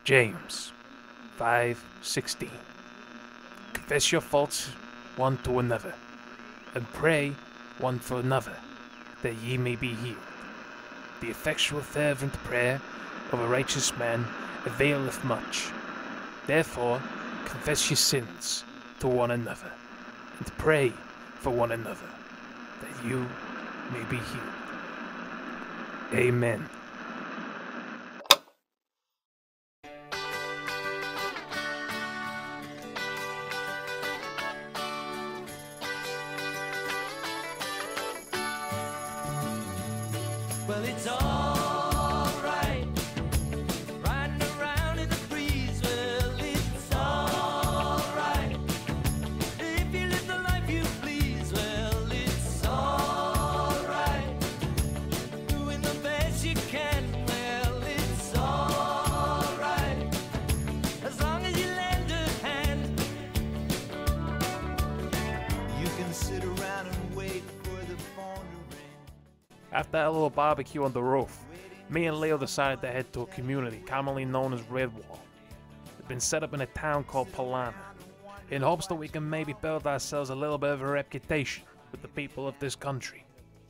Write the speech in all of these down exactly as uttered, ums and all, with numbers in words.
James five sixteen. Confess your faults one to another, and pray one for another, that ye may be healed. The effectual fervent prayer of a righteous man availeth much. Therefore, confess your sins to one another, and pray for one another, that you may be healed. Amen. Well, it's all right, riding around in the breeze. Well, it's all right, if you live the life you please. Well, it's all right, doing the best you can. Well, it's all right, as long as you lend a hand. You can sit around and wait for the phone to ring. After that little barbecue on the roof, me and Leo decided to head to a community commonly known as Redwall. It's been set up in a town called Palana, in hopes that we can maybe build ourselves a little bit of a reputation with the people of this country.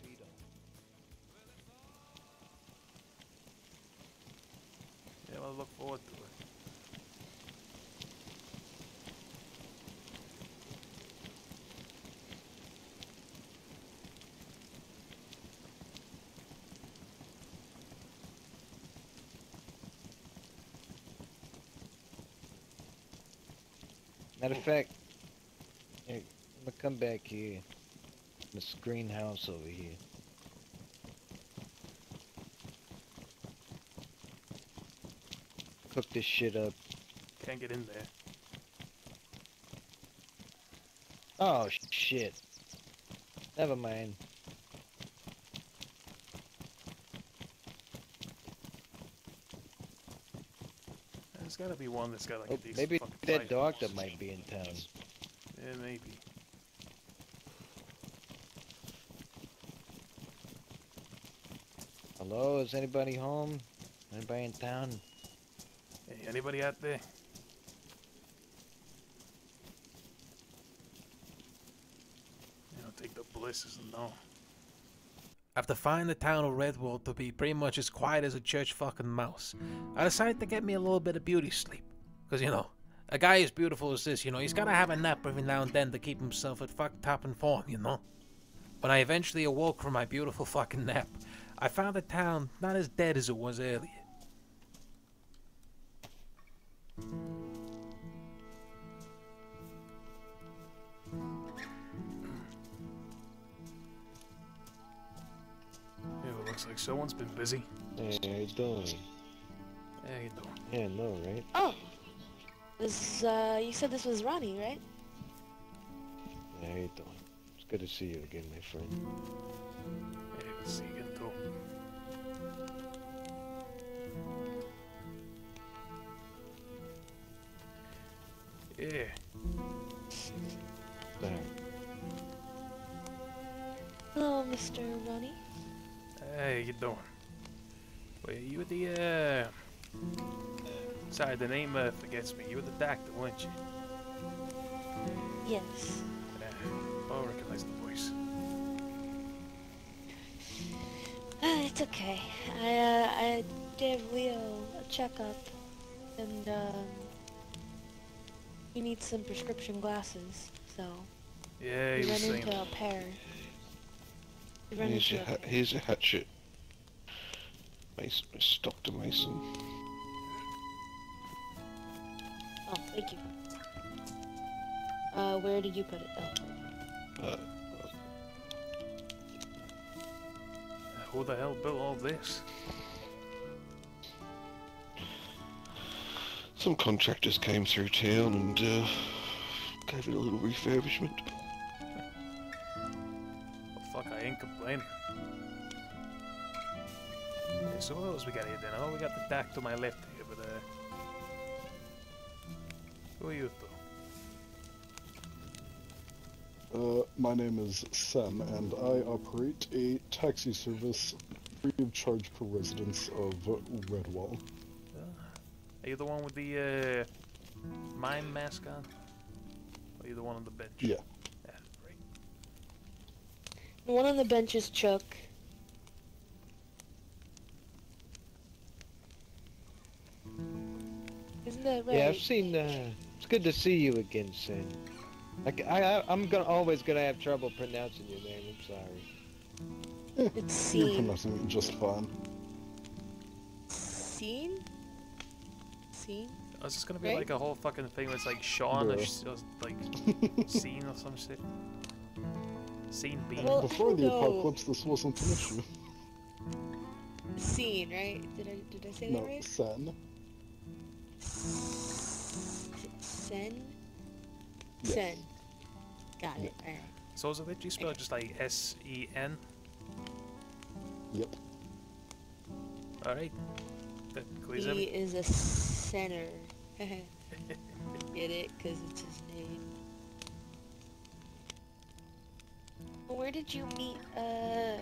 Yeah, we'll look forward to it. Matter of fact, here, I'm gonna come back here. This greenhouse over here. Cook this shit up. Can't get in there. Oh shit. Never mind. There's gotta be one that's got like Oh, a decent maybe fucking that fight. doctor might be in town. Yeah, maybe. Hello, is anybody home? Anybody in town? Hey, anybody out there? You don't take the bliss as a no. After finding the town of Redwall to be pretty much as quiet as a church fucking mouse, I decided to get me a little bit of beauty sleep. Cause you know, a guy as beautiful as this, you know, he's gotta have a nap every now and then to keep himself at fuck top in form, you know? When I eventually awoke from my beautiful fucking nap, I found the town not as dead as it was earlier. Yeah, it looks like someone's been busy. Hey, how you doing? How you doing? Yeah, no, right? Oh, this, uh, you said this was Ronnie, right? Yeah, how you doing? It's good to see you again, my friend. Hey, let's see again too. Yeah. There. Hello, Mister Ronnie. Hey, how you doing? Wait, you were the, uh... Sorry, the name, uh, forgets me. You were the doctor, weren't you? Yes. Uh, I recognize the voice. Uh, it's okay. I, uh, I gave Leo a checkup, and, um... he needs some prescription glasses, so... Yeah, we he was ran saying... into a pair. We ran Here's into your, a ha pair. here's your hatchet. Mason, Miss Doctor Mason. Oh, thank you. Uh, where did you put it, though? Uh, Who the hell built all this? some contractors came through town and uh, gave it a little refurbishment. Well, fuck, I ain't complaining. Okay, so what else we got here then? Oh, we got the dock to my left here, but, uh... who are you two? Uh, my name is Sam, and I operate a taxi service free of charge for residents of Redwall. Are you the one with the uh, mime mask on? Or are you the one on the bench? Yeah. Yeah, right. The one on the bench is Chuck. Isn't that right? Yeah, I've seen. Uh, it's good to see you again, Sin. Like I, I, I'm gonna always gonna have trouble pronouncing your name. I'm sorry. It's You're Scene. pronouncing it just fine. Scene? Scene? Oh, is this gonna be Right? like a whole fucking thing where it's like Sean or Bruh. sh- or like Scene or some shit? Scene Bean? Well, Before I the don't know. apocalypse, this wasn't an issue. Scene, right? Did I did I say that No, right? Sen. Sen? Yes. Sen. Got it. Alright. So is it literally spelled just like S E N? Yep. Alright. That clears He everything. is a center. Get it? Because it's his name. Well, where did you meet, uh...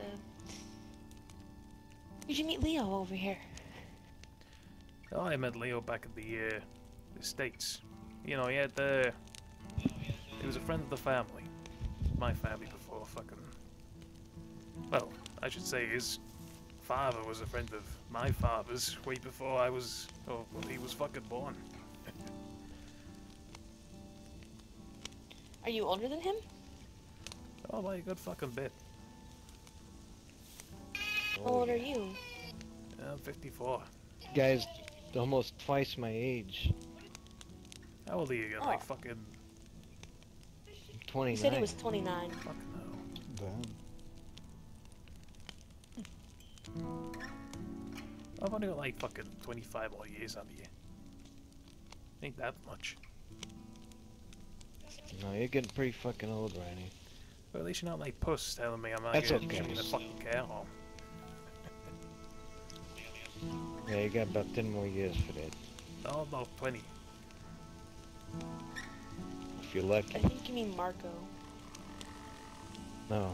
Where'd you meet Leo over here? Oh, I met Leo back at the, uh, the States. You know, he had, uh... he was a friend of the family. My family before fucking... Well, I should say his father was a friend of my father's way before I was... Oh, well, he was fucking born. Are you older than him? Oh, by a good fucking bit. How old are you? I'm fifty-four. Guys, almost twice my age. How old are you again? Like Oh. fucking... twenty-nine. You said he was twenty-nine. Fucking hell. Damn. I've only got like fucking twenty-five more years on you. Ain't that much. No, you're getting pretty fucking old, Ronny. But at least you're not like puss telling me I'm not That's getting okay. in a fucking care home. Yeah, you got about ten more years for that, Oh, about twenty. if you're I lucky. think you mean Marco. No.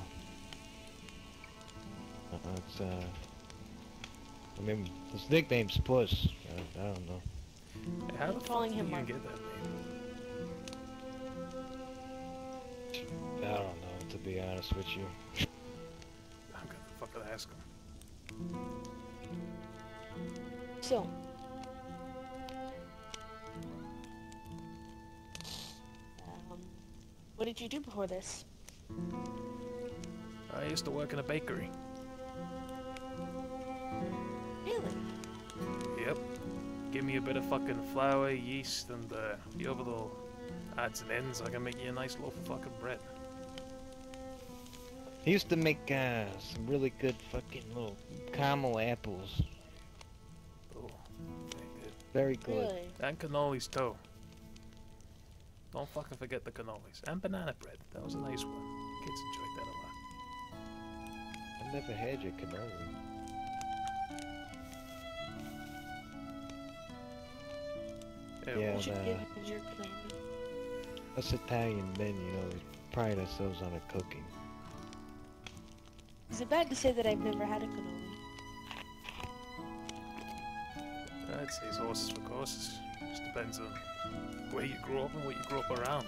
Uh, it's uh. I mean, his nickname's Puss. I, I don't know. Hey, how I'm the fuck calling did him you even Marco. get that name? I don't know, to be honest with you. I'm gonna fucking ask him. So. Um, what did you do before this? I used to work in a bakery. Really? Yep. Give me a bit of fucking flour, yeast, and uh, the other little odds and ends. I can make you a nice loaf of fucking bread. He used to make uh, some really good fucking little caramel apples. Oh, very good. Very good. Really? And cannolis too. Don't fucking forget the cannolis. And banana bread. That was a nice one. Kids enjoyed that a lot. I've never had your cannoli. Yeah, Yeah. well, You should uh, give him your cannoli. Us Italian men, you know, pride ourselves on our cooking. Is it bad to say that I've never had a cannoli? I'd say it's horses for courses. Just depends on where you grew up and what you grew up around.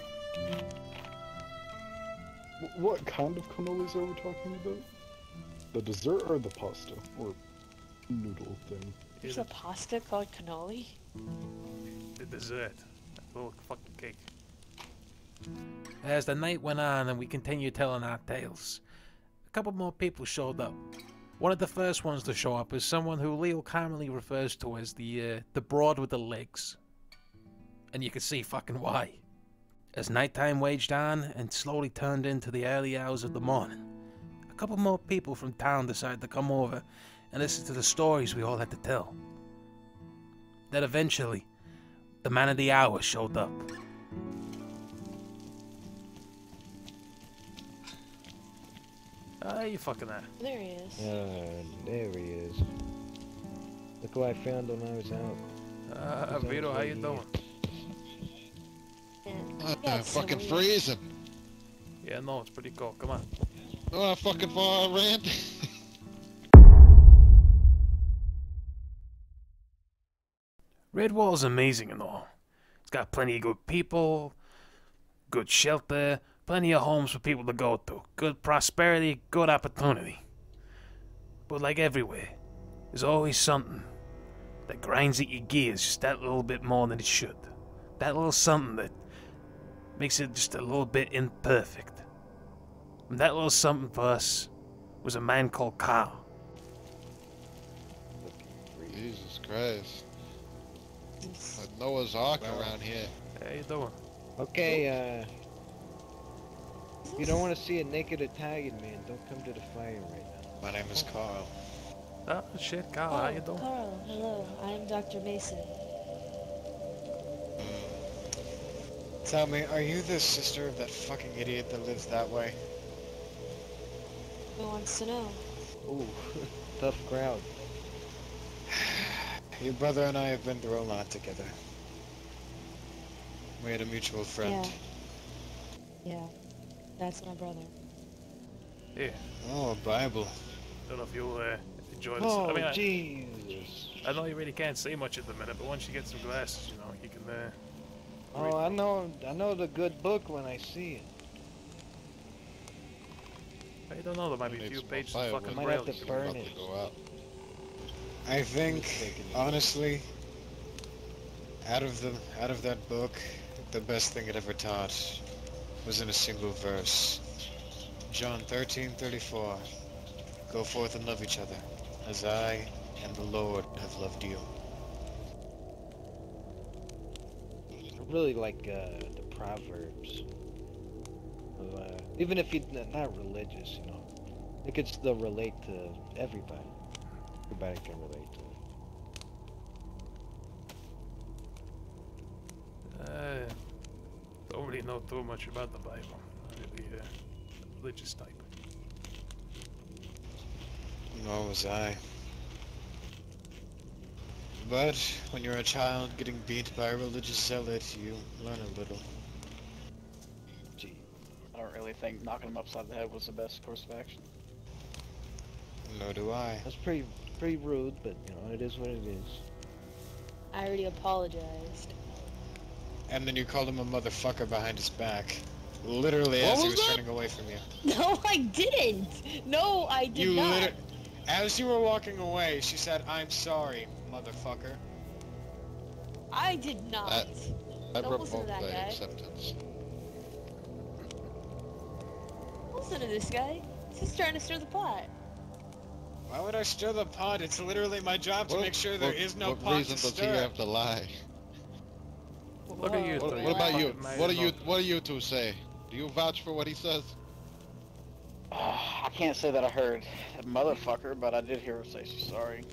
Wh- What kind of cannolis are we talking about? The dessert or the pasta? Or noodle thing? There's Yeah, a pasta called cannoli? the dessert. That little fucking cake. As the night went on and we continued telling our tales, a couple more people showed up. One of the first ones to show up is someone who Leo commonly refers to as the uh, the broad with the legs. And you can see fucking why. As nighttime waged on and slowly turned into the early hours of the morning, a couple more people from town decided to come over and listen to the stories we all had to tell. Then eventually, the man of the hour showed up. Ah, you fucking that. There he is. Uh, there he is. Look who I found when I was out. Ah, Vito, how you doing? Yeah. Uh, Yeah, it's fucking so weird. freezing. Yeah, no, it's pretty cool. Come on. Oh, fucking far I ran. Redwall's amazing and all. It's got plenty of good people, good shelter, plenty of homes for people to go to, good prosperity, good opportunity. But like everywhere, there's always something that grinds at your gears just that little bit more than it should. That little something that makes it just a little bit imperfect. And that little something for us was a man called Carl. Jesus Christ. Like Noah's Ark around here. How you doing? Okay, uh... if you don't want to see a naked Italian man, don't come to the fire right now. My name is Carl. Oh, shit, Carl, how you doing? Carl, hello. I'm Doctor Mason. Tell me, are you the sister of that fucking idiot that lives that way? Who wants to know? Ooh, tough crowd. Your brother and I have been through a lot together. We had a mutual friend. Yeah. Yeah. That's my brother. Yeah, Oh, a Bible. don't know if you'll uh, enjoy this. Oh, I mean, I, Jesus. I know you really can't say much at the minute, but once you get some glasses, you know, you can, uh... Oh, I know, I know the good book when I see it. I don't know, there might be a Need few some more pages of firewood. fucking Might braille. have to you burn can- About it. to go out. I think, honestly, out of the out of that book, the best thing it ever taught was in a single verse. John thirteen thirty-four. Go forth and love each other, as I and the Lord have loved you. I really like uh, the Proverbs. Uh, even if you're n- not religious, you know, it could still relate to everybody. Everybody can relate to it. Uh, don't really know too much about the Bible. Not really uh, a religious type. Nor was I. But when you're a child getting beat by a religious zealot, you learn a little. Gee, I don't really think knocking him upside the head was the best course of action. Nor do I. that's pretty, pretty rude, but you know, it is what it is. I already apologized. And then you called him a motherfucker behind his back. Literally What as he was was that? turning away from you. No, I didn't! No, I did You not! liter- As you were walking away, she said, "I'm sorry, motherfucker." I did not! That- I Don't listen to revoke that the guy. acceptance. Listen to this guy. He's trying to stir the pot. Why would I stir the pot? It's literally my job to What- make sure there what- is no what pot reason to does he stir. have to lie? Look at you Whoa. What, two. what about you? Fucking What do you? mouth. What do you two say? Do you vouch for what he says? I can't say that I heard that motherfucker, but I did hear her say she's sorry.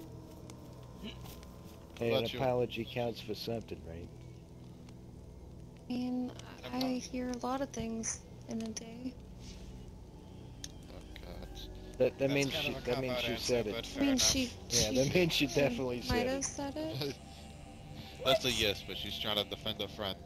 Hey, What an about you? apology counts for something, right? I mean, I hear a lot of things in a day. Oh God. That, that That's means kind she, of a that means cop-out she answer, said but it. I fair mean, enough. she, Yeah, she that means she definitely might said have it. said it. That's a yes, but she's trying to defend a friend.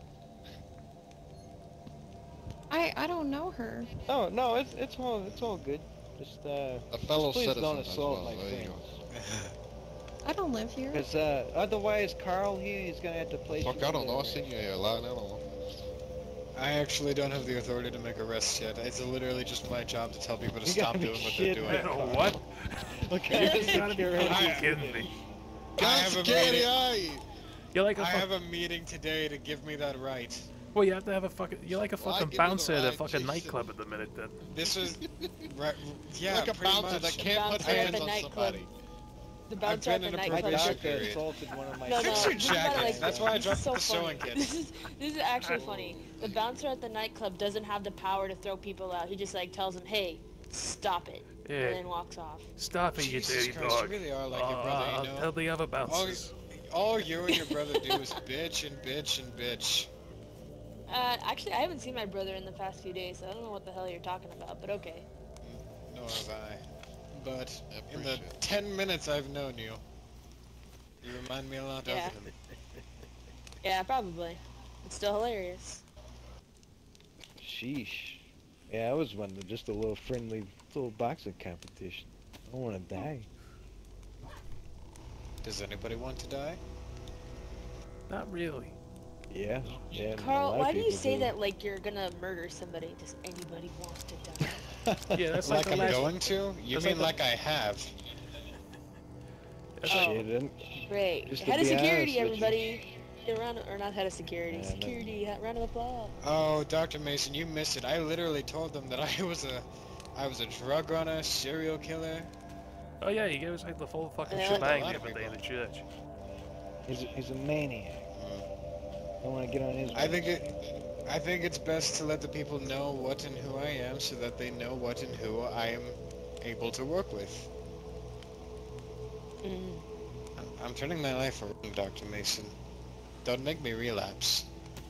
I I don't know her. No, no, it's it's all it's all good. Just uh, A fellow please citizen don't as assault well. my There you friends. go. I don't live here. Because uh, otherwise, Carl here, he's gonna have to place. Fuck, you I don't in know. I the- seen you here a lot. I don't know. I actually don't have the authority to make arrests yet. It's literally just my job to tell people to You stop gotta be doing what they're shitting doing. me. Uh, what? Look You at the gotta be security. fucking kidding me. I have a Scary meeting. eye. You're like a I fuck- have a meeting today to give me that right. Well, you have to have a fucking... You're like a Well, I fucking give you the bouncer at a right, fucking Jesus. nightclub at the minute, then. This is, right, yeah, like a pretty bouncer much. that can't put Bouncer at hands the on nightclub. somebody. The bouncer at been the in a My nightclub. probation doctor period. assaulted one of my. No, no, Fix your think about it jacket. like That's this. why I This is dropped so the sewing funny. kit. This is this is actually funny. The bouncer at the nightclub doesn't have the power to throw people out. He just like tells them, "Hey, stop it," Yeah. and then walks off. Stop it, you Jesus dirty Christ, dog. you really are like Uh, your brother, I'll you know? tell the other bouncers. All you and your brother do is bitch and bitch and bitch. Uh, actually, I haven't seen my brother in the past few days, so I don't know what the hell you're talking about. But okay. Nor have I. But I in the appreciate it. ten minutes I've known you, you remind me a lot Yeah. of him. Yeah, probably. It's still hilarious. Sheesh. Yeah, I was wondering just a little friendly little boxing competition. I don't want to die. Does anybody want to die? Not really. Yeah. Yeah. a Carl, lot of why do you people say that like you're gonna murder somebody? Does anybody wants to die? Yeah, that's like, Like the I'm last. going to? You that's mean like like I have? That's like, Shit, and Great. Just to Head of be honest security, with you. everybody. Get around, or not head of security. Yeah, no. security, ha- round of applause. Oh, Doctor Mason, you missed it. I literally told them that I was a, I was a drug runner, serial killer. oh yeah, he gave us like the full fucking Yeah. shebang A lot the of other day in the people. church. he's a, he's a maniac. I want to get on his. I think it, I think it's best to let the people know what and who I am, so that they know what and who I am able to work with. Mm. I'm, I'm turning my life around, Doctor Mason. Don't make me relapse.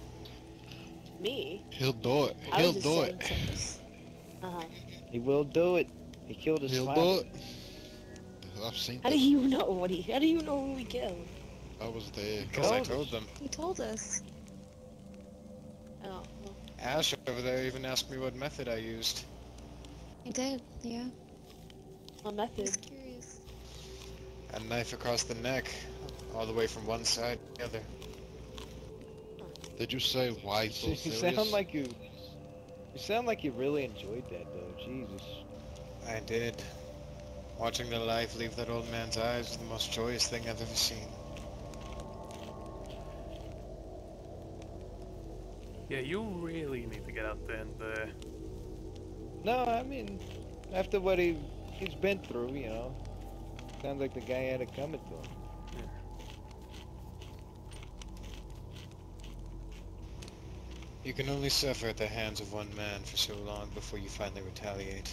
Me? He'll do it. I He'll was just do saying it. something. Uh-huh. He will do it. He killed his He'll father. do it. I've seen How it. do you know what he? How do you know who we killed? I was there. Because I Told us. told them. He told us. Oh, well, Ash over there even asked me what method I used. He did, yeah. what I method? was curious. A knife across the neck, all the way from one side to the other. Did you say why so You serious? sound like you. You sound like you really enjoyed that, though. Jesus. I did. Watching the life leave that old man's eyes was the most joyous thing I've ever seen. Yeah, you really need to get out there and uh, No, I mean, after what he he's been through, you know, sounds like the guy had it coming to him. You can only suffer at the hands of one man for so long before you finally retaliate.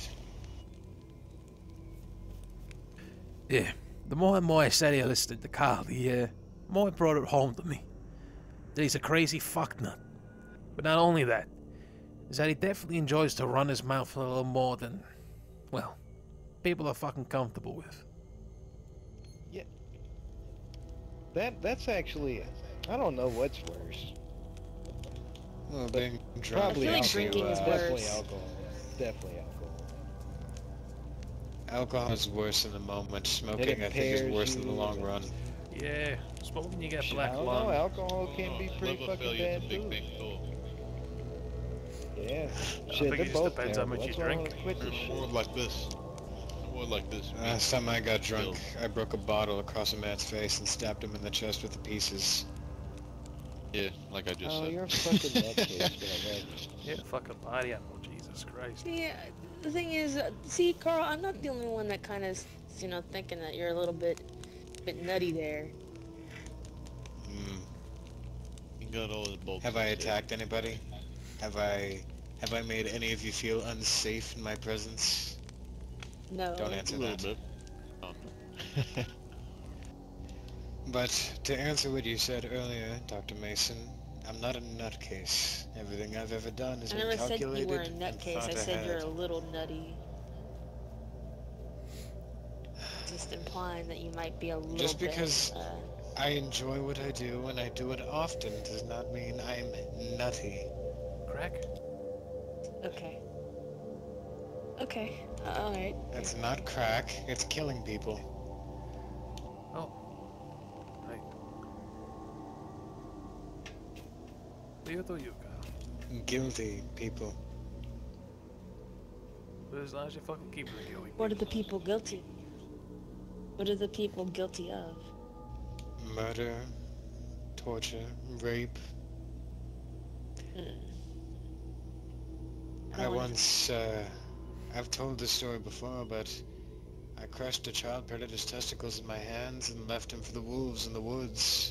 yeah. The more and more I said I listened to Carl, the uh, more it brought it home to me that he's a crazy fucknut. But not only that, is that he definitely enjoys to run his mouth a little more than, well, people are fucking comfortable with. That that's actually, I don't know what's worse. Well, But being drunk Probably feel like makes you, drinking is uh, worse. Definitely alcohol. Definitely alcohol. Alcohol is worse in the moment. Smoking, I think, impairs is worse in the you. long run. Yeah, smoking you get Shit, black I don't lung. know. Alcohol can be pretty Liver fucking failure is bad a big too. thing too. Yeah. I Shit, think they're it just both depends how terrible. much you That's why I drink. wanna quit this shit. More like this. More like this. Last time I got drunk, I broke a bottle across a man's face and stabbed him in the chest with the pieces. Yeah, like I just Oh, said. you're a fucking nutcase, man. Yeah, fucking body animal, Jesus Christ. See, uh, the thing is, uh, see, Carl, I'm not the only one that kind of, you know, thinking that you're a little bit, bit nutty there. Mm. You got all the bolts. Have I and shit. attacked anybody? Have I... Have I made any of you feel unsafe in my presence? No. Don't A answer little that. bit. Um, But to answer what you said earlier, Doctor Mason, I'm not a nutcase. Everything I've ever done has I been never said you calculated were a and nutcase. thought I said you're ahead. a little nutty. Just implying that you might be a little Just bit, because uh, I enjoy what I do and I do it often does not mean I'm nutty. Crack? okay. Okay. Uh, alright. That's not crack, it's killing people. Oh. Right. Leo to you, Carl. Guilty people. But as long as you fucking keep it going. What are the people guilty? What are the people guilty of? Murder, torture, rape. Mm. I don't wanna- once, uh, I've told this story before, but I crushed a child predator's testicles in my hands and left him for the wolves in the woods.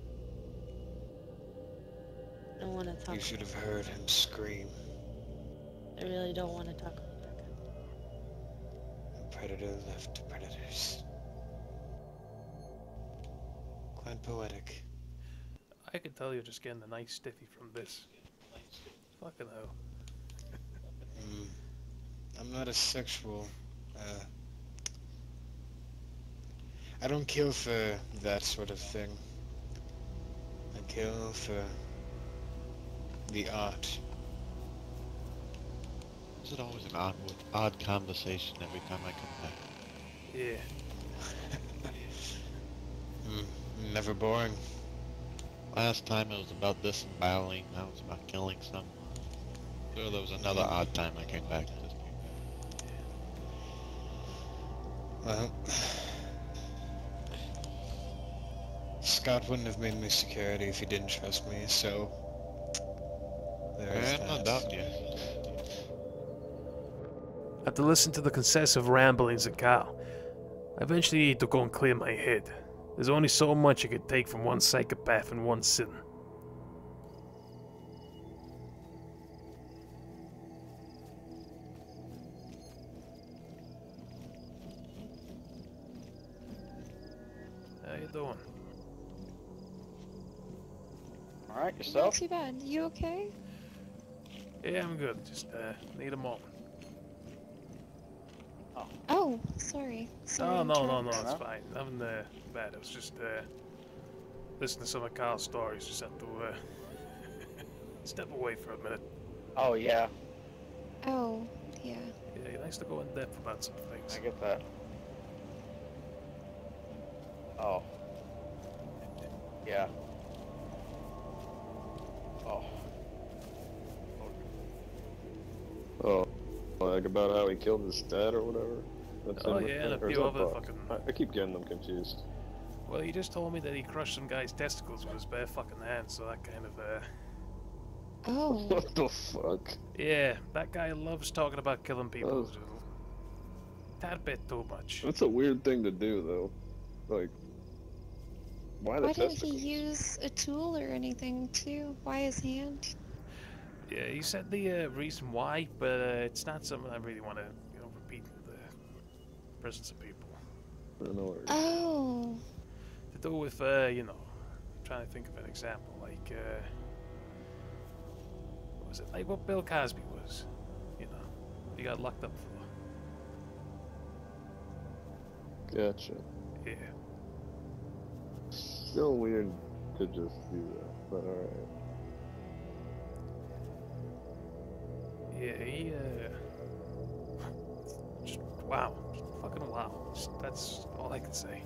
I don't want to talk. You should have heard him scream. I really don't want to talk about that. A predator left to predators. Quite poetic. I can tell you're just getting a nice stiffy from this. Fucking hell. Mm. I'm not a sexual, uh... I don't kill for that sort of thing. I kill for the art. Is it always an odd, odd conversation every time I come back? Yeah. Mm. Never boring. Last time it was about disemboweling, now it's about killing someone. So there was another odd time I came back to this. Well, Scott wouldn't have made me security if he didn't trust me, so there's I'm not that. doubting you. After listening to the concessive ramblings of Carl, I eventually need to go and clear my head. There's only so much I could take from one psychopath in one sitting. How you doing? Alright, Not yourself? too bad. You okay? Yeah, I'm good. Just uh, need a moment. Oh, sorry. Sorry Oh, to no, no, no, interrupt. it's No? fine. Nothing uh, bad. It was just uh, listening to some of Carl's stories. Just had to uh, step away for a minute. Oh, yeah. Oh, yeah. Yeah, he likes to go in depth about some things. I get that. Oh. Yeah. Oh. Oh, like about how he killed his dad or whatever? That's Oh, in the yeah, and a thing, or is few that other Buck? fucking- I, I keep getting them confused. Well, he just told me that he crushed some guy's testicles with his bare fucking hands, so that kind of, uh... Oh. What the fuck? Yeah, that guy loves talking about killing people. Oh. Just a tad bit too much. That's a weird thing to do, though. Like, why the Why didn't he testicles? use a tool or anything, too? Why his hand? Yeah, he said the uh, reason why, but uh, it's not something I really want to, you know, repeat in the presence of people. I don't know. Oh. To do with, uh, you know, I'm trying to think of an example, like, uh... what was it? Like what Bill Cosby was, you know? He got locked up for. Gotcha. Yeah. Still weird to just do that, but alright. Yeah, he, uh... just, wow. Just fucking wow. Just, that's all I can say.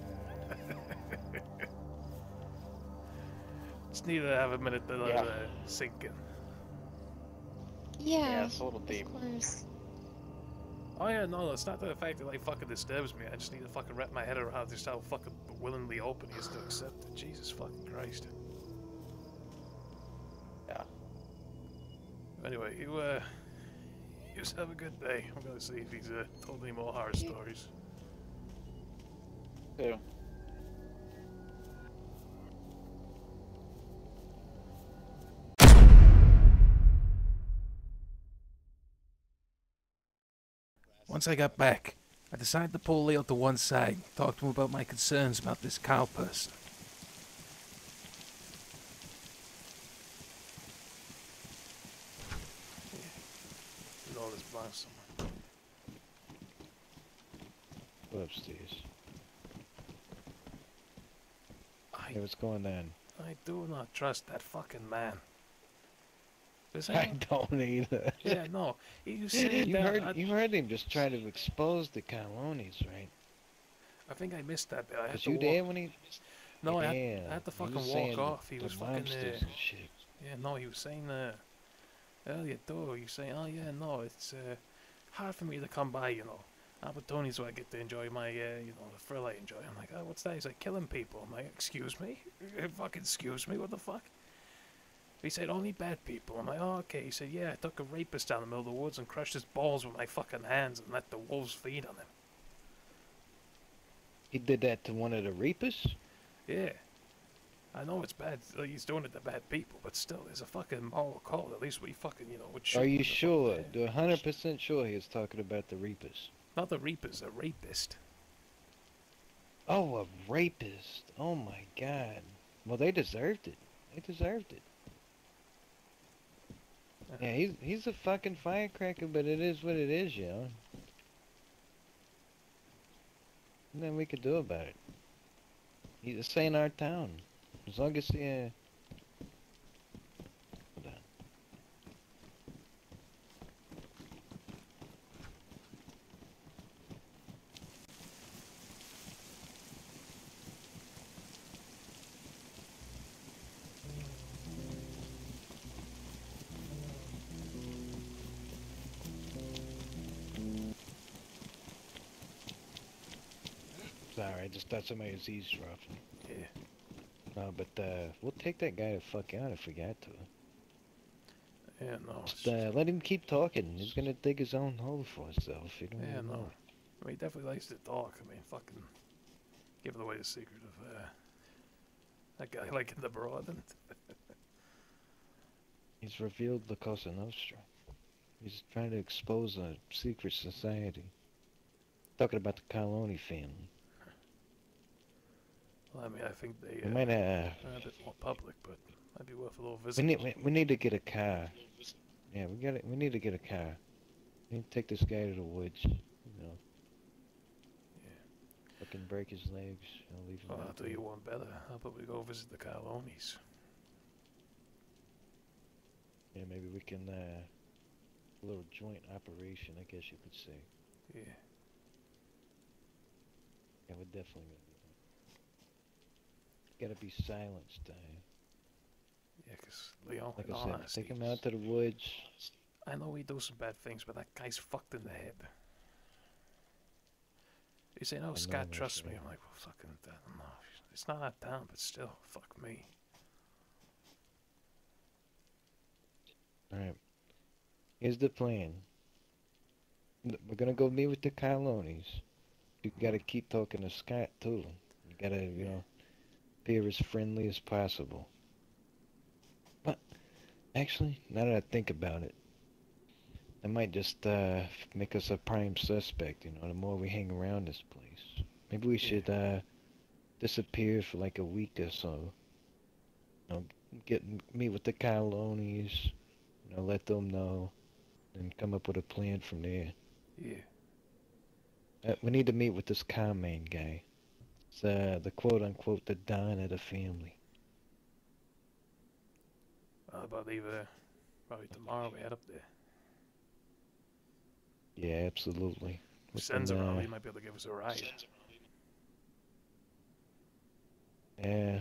Just need to have a minute to let Yeah. it uh, sink in. Yeah. Yeah, it's a little deep. Of course. Oh yeah, no, it's not the fact that like fucking disturbs me. I just need to fucking wrap my head around just how fucking willingly open he is to accept it. Jesus fucking Christ. Yeah. Anyway, you uh, you just have a good day. I'm gonna see if he's uh, told any more horror stories. Too. Once I got back, I decided to pull Leo to one side, talk to him about my concerns about this Kyle person. You know this blind somewhere. Upstairs. I, Hey, what's going on? I do not trust that fucking man. This I ain't- don't either. Yeah, no. He was saying you that. heard, I, you heard him just try to expose the colonies, right? I think I missed that bit. I had Was to you walk. there when he? No, I had, yeah, I had to he fucking was walk saying off. the, He the was fucking. monsters Uh, and shit. yeah, no, he was saying uh, earlier too. He was saying, oh yeah, no, it's uh, hard for me to come by, you know, opportunities where I get to enjoy my, uh, you know, the thrill I enjoy. I'm like, oh, what's that? He's like, killing people. I'm like, excuse me, fucking excuse me, what the fuck? He said, only bad people. I'm like, oh, okay. He said, yeah, I took a rapist down the middle of the woods and crushed his balls with my fucking hands and let the wolves feed on him. He did that to one of the Reapers? Yeah. I know it's bad, like, he's doing it to bad people, but still, there's a fucking moral code. At least we fucking, you know, would shoot Are you the fucking sure? man. The one hundred percent sure he was talking about the Reapers? Not the Reapers, a rapist. Oh, a rapist. Oh my god. Well, they deserved it. They deserved it. Yeah, he's he's a fucking firecracker, but it is what it is, you know. Nothing we could do about it. He's this ain't our town. As long as yeah. Hold on. sorry. I just thought somebody was eavesdropping. Yeah. No, but uh, we'll take that guy the fuck out if we got to. Yeah, no. Just uh, let him keep talking. He's gonna dig his own hole for himself. You don't Yeah, even no. know. I mean, he definitely likes to talk. I mean, fucking giving away the secret of uh, that guy liking the broad. And He's revealed the Cosa Nostra. He's trying to expose a secret society. Talking about the Carlone family. well, I mean, I think they We uh, might uh, are a bit more public, but might be worth a little we visit. need we, we need to get a car. Yeah, we got it. We need to get a car. We need to take this guy to the woods. You know. Yeah. Fucking break his legs. I'll leave him Well, I'll out do there. you one better. How about we go visit the Carlones? Yeah, maybe we can uh, a little joint operation, I guess you could say. Yeah. Yeah, we're definitely gonna do that. Gotta be silenced. Uh, Yeah, 'cause Leo, like in I all said, honesty, take him out to the woods. I know we do some bad things, but that guy's fucked in the head. You say, no, know, Scott, that's trust me. right. I'm like, well, fucking, uh, no. It's not our town, but still, fuck me. Alright. Here's the plan. N- We're gonna go meet with the Carlones. You gotta keep talking to Scott, too. You gotta, you know, be as friendly as possible. But, actually, now that I think about it, that might just uh, make us a prime suspect, you know, the more we hang around this place. Maybe we should uh, disappear for like a week or so. You know, get meet with the Carlones, you know, let them know, and come up with a plan from there. Yeah. Uh, we need to meet with this Carman guy. It's uh, the quote-unquote the Don of the family. How about either, probably tomorrow we head up there. Yeah, absolutely. We Sends can, around, uh, he might be able to give us a ride. Yeah.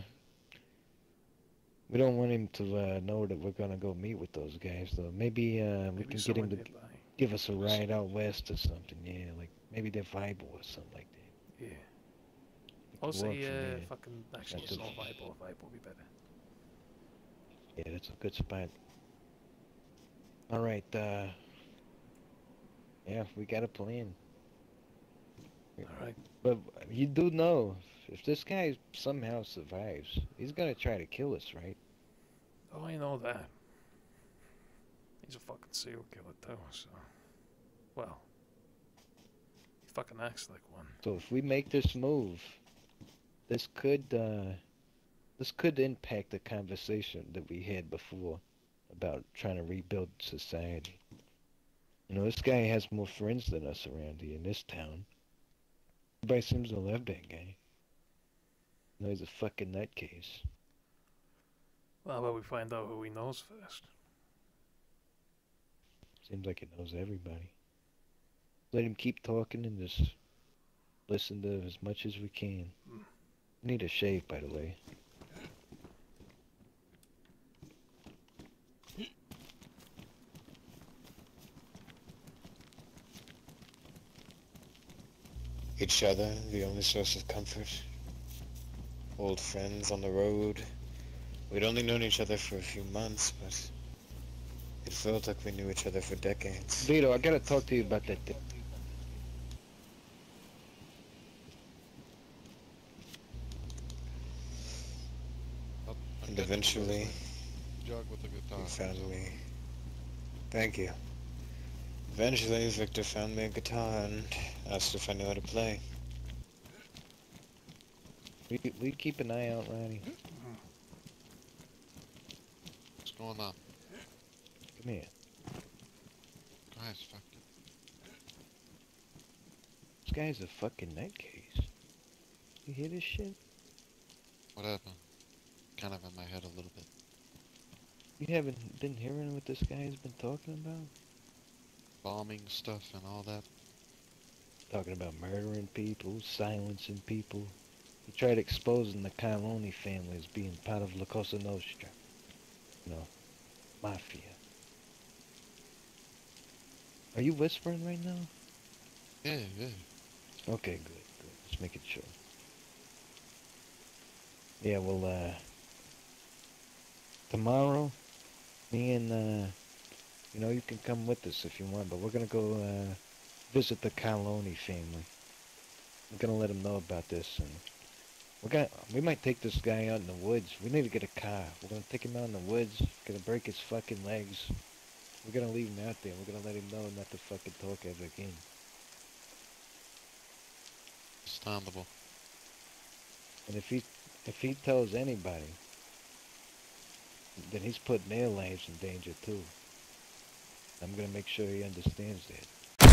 We don't want him to uh, know that we're gonna go meet with those guys, though. Maybe uh, we Maybe can get him someone to nearby. give us a ride out west or something. Yeah, like maybe their Vibe or something like that. Yeah. We I'll can walk say, from uh, there. fucking, actually, That's no a- Vibe, Vibe will be better. Yeah, that's a good spot. All right. Uh, yeah, we got a plan. Alright. But you do know, if this guy somehow survives, he's gonna try to kill us, right? Oh, I know that. He's a fucking serial killer, too, so. Well. He fucking acts like one. So if we make this move, this could uh, this could impact the conversation that we had before about trying to rebuild society. You know, this guy has more friends than us around here in this town. Everybody seems to love that guy. You know, he's a fucking nutcase. Well, how about we find out who he knows first? Seems like he knows everybody. Let him keep talking and just listen to as much as we can. Mm. Need a shave, by the way. Each other, the only source of comfort. Old friends on the road. We'd only known each other for a few months, but it felt like we knew each other for decades. Vito, I gotta talk to you about that thing. Up, I'm And getting eventually, a jug with a guitar. he found me. Thank you. Eventually, Victor found me a guitar and asked if I knew how to play. We, we keep an eye out, Ronnie. What's going on? Come here. Guys, fuck. This guy's a fucking nutcase. You hear this shit? What happened? Kind of in my head a little bit. You haven't been hearing what this guy's been talking about? Bombing stuff and all that. Talking about murdering people, silencing people. He tried exposing the Carlone family as being part of La Cosa Nostra. You know, mafia. Are you whispering right now? Yeah, yeah. Okay, good, good. Just making sure. Yeah, well, uh, tomorrow, me and, uh, you know, you can come with us if you want, but we're gonna go, uh, visit the Caloni family. I'm gonna let them know about this, and we're gonna, we might take this guy out in the woods. We need to get a car. We're gonna take him out in the woods, gonna break his fucking legs. We're gonna leave him out there. We're gonna let him know not to fucking talk ever again. Understandable. And if he, if he tells anybody, then he's putting their lives in danger too. I'm gonna make sure he understands that.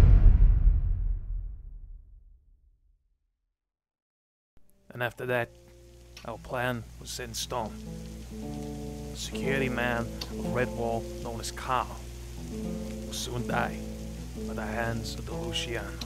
And after that, our plan was set in stone. The security man of Redwall, known as Carl, will soon die by the hands of the Lucianos.